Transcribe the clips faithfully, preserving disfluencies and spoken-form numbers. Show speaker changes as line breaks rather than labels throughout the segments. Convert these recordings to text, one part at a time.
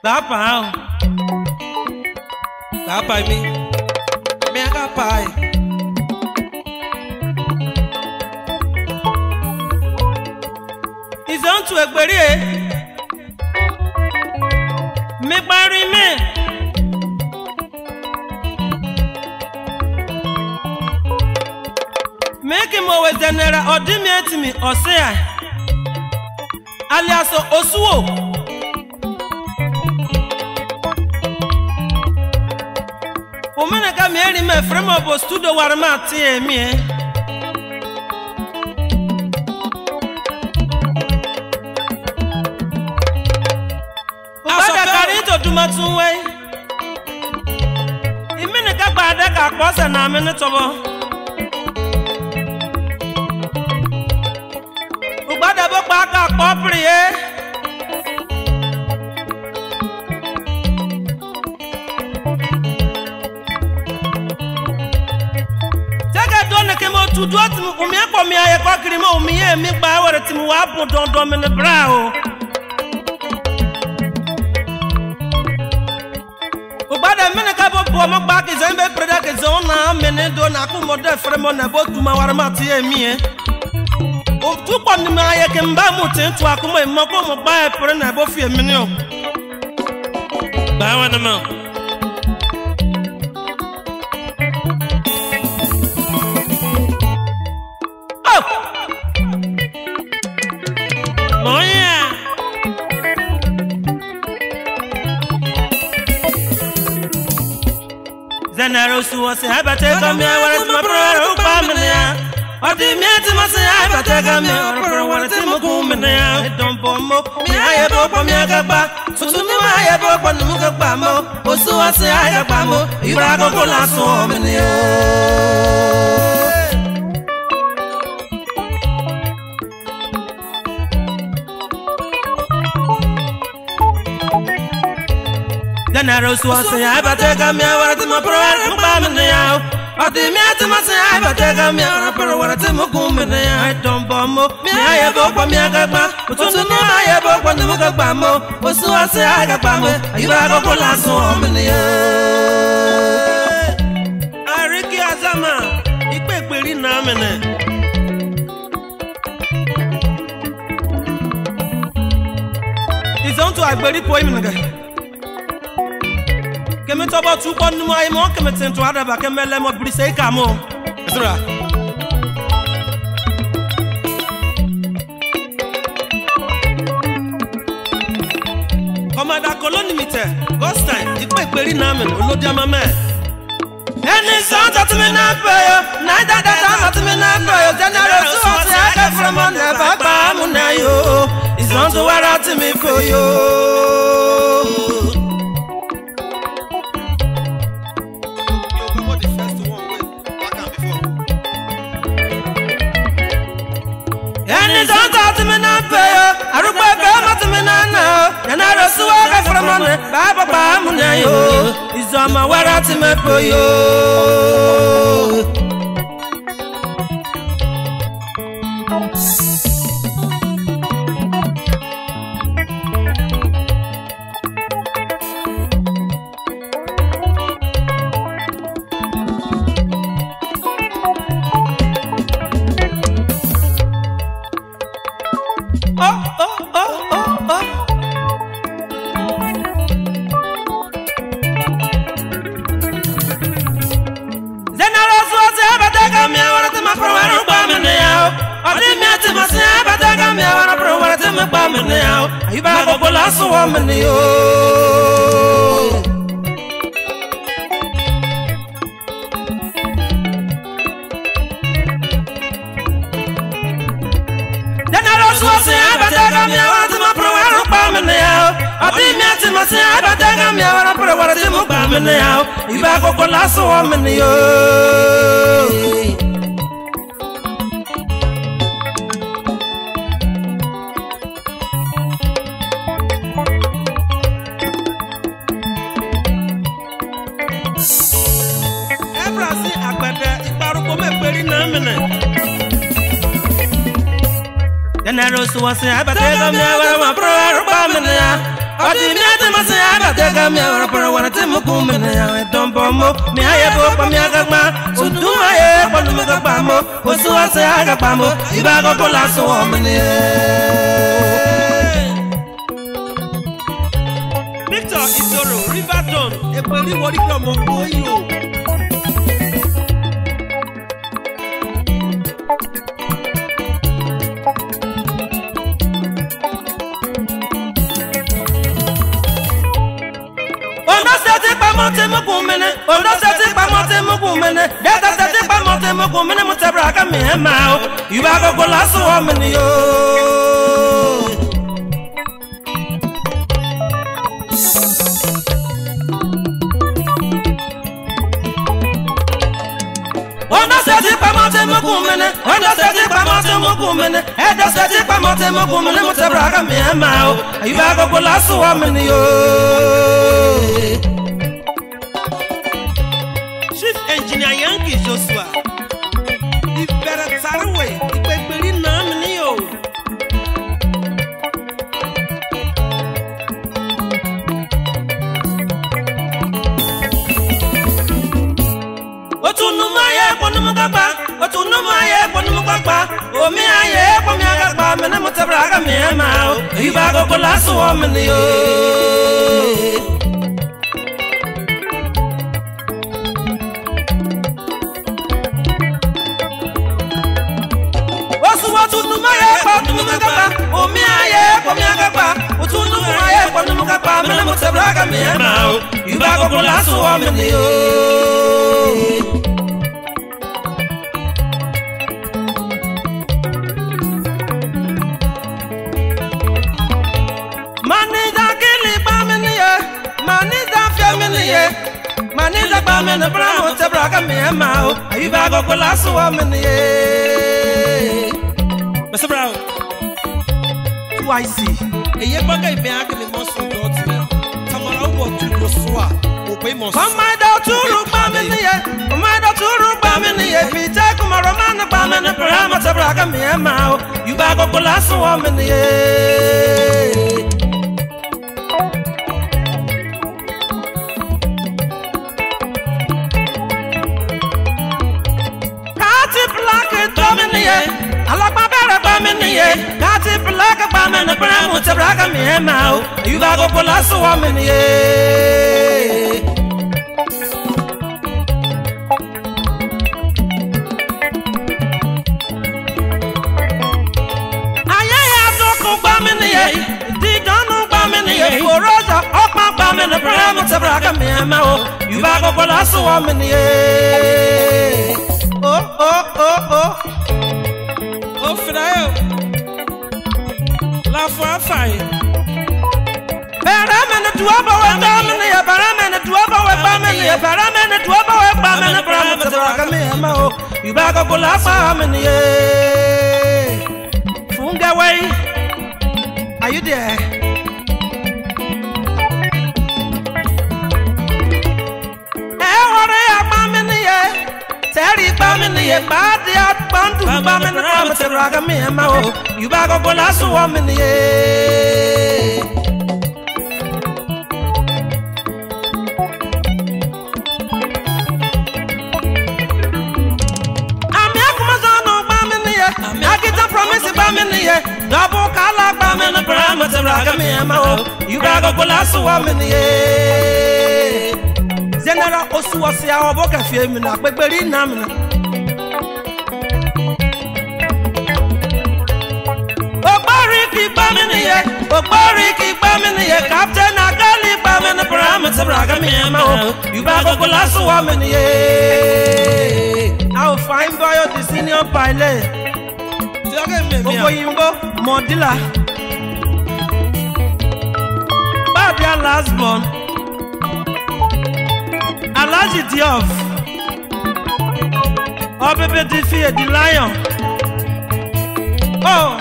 Tapa. Tapa me. Me a pai. Is on to a query. Me bury me. Make him always general or dimate me or say I. Alias Osuo. Woman, I marry my friend of studio where I'm at. Me. I carry to do my two way. In minute, I buy the car cross and I'm in the trouble. Ubada Baka Popri, eh? To do it, me up on me, I got him on me and me by what it's more up on Dom in the brow. But a minute of Boma back is a product is on a minute, don't accommodate from on a boat to my Mati and me. Oh, two on my I can buy more to accommodate Mako buy a per and above a million. Buy one amount. Zanarosu was a habitat of me, I was my brother, Pamania. Or the Miati must say, I have a tag of me, or one of Timocumania. I don't bomb me, I have opened me a gaba. So to know I have opened the Mugabamo, or so I say I have Bamo, you are going to last so many. Zanarosu was a habitat of me, I was my brother, Pamania. I did me to my say, I have a tag of me, or a Timocumania. I don't bomb me, I have opened me a gaba. But to know I have opened the Mugabamo, or so I say I have Bamo, you are going to last so many. I Ricky Azama, you quick will in a minute. It's on to a very poem again. Come to about two point my more committing to other back and melem of Brisay Camo. Commander Colonimite, Ghost time, you quite very namen, Olodiama man. And it's not that me not pay, neither that I'm not me not pay, general source I got from on the Papa Munayo. It's not to wear out to me for you. And it's on top of me not pay. I look back at me now. And I don't see what I from on it. Baba Munayo. It's on my way out to me for you. You better go last woman, you. Then I also say, I better come here to my program, Pamania. I didn't mean to say, I better come here to my program, Pamania. You better go last woman, you. Then I was a better than my brother, Pamania. odi mi ati ma se aga te ga mi ora para wana te mo ku me na ya don bo mo mi aye bo pa mi aga gba odu ma ye pa no me ga pa mo o su wa se aga pa mo iba go ko la so o me ne Victor Isoro Riverton e peri wori ko mo ko yo Mo kumene, ondo seti pa mo te mo kumene, data seti pa mo te mo kumene mo te braka mi e ma o, iba go go la so o meni yo. Ondo seti pa mo te mo kumene, ondo seti pa mo te mo kumene, data seti pa mo te mo kumene mo te braka mi e ma o, iba go go la so o meni yo. Engineer Yankee Joshua, if better Saraway, if I believe Namio. What to know my Ponumaka, what to know my Ponumaka, oh me, I am Pomaka, Menamotabraga, me, I'm out. If I go to last woman, you. O mi aye, o mi agapa, o tu no aye, o no agapa, me mo te braga me ma o, you ba go la so o me ni o. Mani da kili ba me ni e, mani da fe me ni e, mani da ba me na bra mo te braga me ma o, you ba go la so o me ni e. Mister Brown I see. A year back, I began in most of the Tamara walk to Rosua, obey most. Come my daughter, Bamini, my daughter, Bamini, if you take my Romana Baman and Parameter Braga, me and Mao, you bag up a last woman. Catty black and Dominic. I like my better Bamini, got it black a bam and a brown with a braga me now. You got go pull us a woman, yeah. I have to go Bamini, dig down Bamini, for Rosa, up my bam and a brown with a braga me now. You got go pull us a woman, yeah. Oh, oh, oh, oh. Oh, Frail, La Fire. Baraman at Duaba, Bamini, a Baraman at Duaba, Bamini, a Baraman at Duaba, Bamini, a Baraman at Ragamamo. You back up La Family. Funga way. Are you there? Terry Bamini, a bad out bound to Bamini, Amateur Ragamamo. You back up a last woman, yeah. I'm Yakumazano Bamini, I get a promise Bamini, double color Bamini, Amateur Ragamamo. You back up a last woman, yeah. General Osuwasi our boka femina, but very namina. Obariki Bamini, Obariki Bamini, Captain Agali Bamini, Parameter Ragamamo. You back up a last woman, yeah. I'll find by the senior pilot. Oboyimbo, Modilla. Babia last born. Alaji Diof, oh baby, defeat the lion. Oh,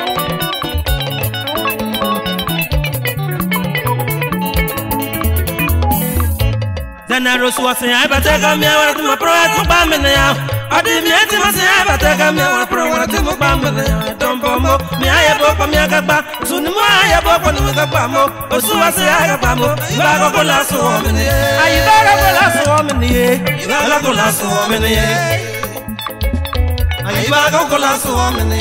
then I was watching. I better come here to my project to Bamina. I didn't yet to say I better come here to my project to Bamina. Don't bomb me. I have opened my back to tunu ma ya bo ko nu ga pamo osu wa se ya pamo ba ko ko la so mi ni ayi ba ko la so mi ni ba ko la so mi ni ayi ba ko la so mi ni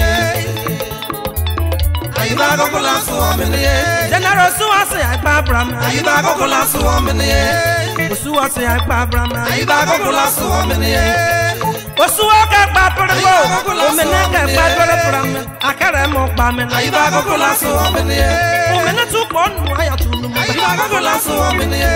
ayi ba ko la so mi ni general osu wa se ya pa bram ayi ba ko la so mi ni osu wa se ya pa bram ayi ba ko la so mi ni osu wa ka pa pergo o me na ka pa pergo akara mo pa me ayi ba ko la so mi ni o me na tu ko nu aya tu nu ayi ba ko la so mi ni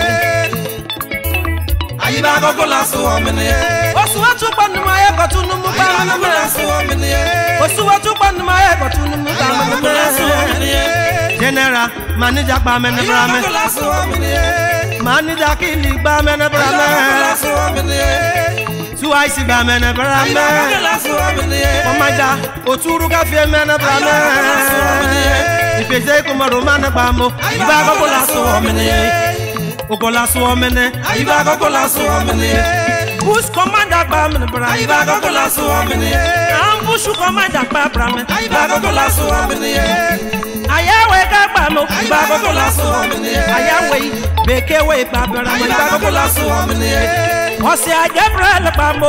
ayi ba ko la so mi ni osu wa tu ko nu aya ko tu nu mu ba me na la so mi ni osu wa tu ko nu aya ko tu nu mu ba me na la so mi ni general manager ba me na bra me la so mi ni manager kili ba me na bra me la so mi ni tu ai si ba me na bra me la so mi ni o ma ja oturu ka fie me na bra me ipese ko ma roma na ba mo ba ko la so mi ni o ko la so mi ni ai ba ko la so mi ni bush commander ba me na bra ai ba ko la so mi ni ambush commander ba bra me ai ba ko la so mi ni aya we ka ba mo ba ko la so mi ni aya we be ke we ba bra me ba ko la so mi ni o se a Gabriel ba mo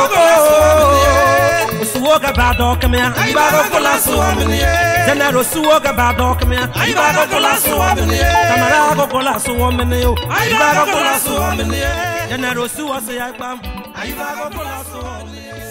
osuwo ga ba do kame ai ba ko la so mi ni general osuwo ga ba do kame ai ba ko la so mi ni tamara ko la so mi ni o ai ba ko la so mi ni general osuwo se ya gba ai ba ko la so mi ni